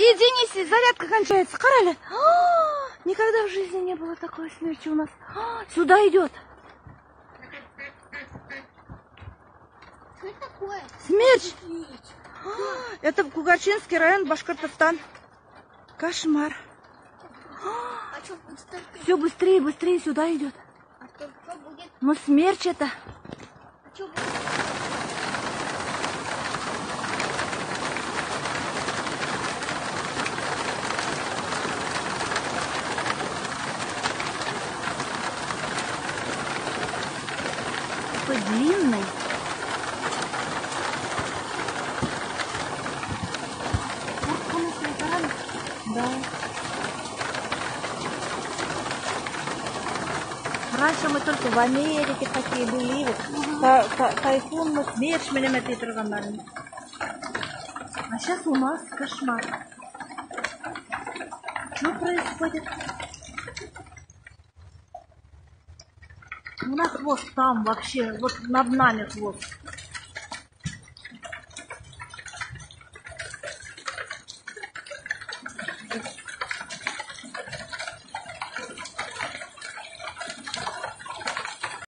Иди неси, зарядка кончается. Карали. Никогда в жизни не было такой смерчи у нас. Сюда идет. Что это такое? Смерч. Это Кугарчинский район, Башкортостан. Кошмар. А что будет? Все быстрее, быстрее сюда идет. А что будет? Ну смерч это. А что будет? Такой длинный. Да. Раньше мы только в Америке такие были. Тайфун, мы смерч минометы тұрғандармыз. А сейчас у нас кошмар. Что происходит? У нас хвост там вообще, вот над нами хвост.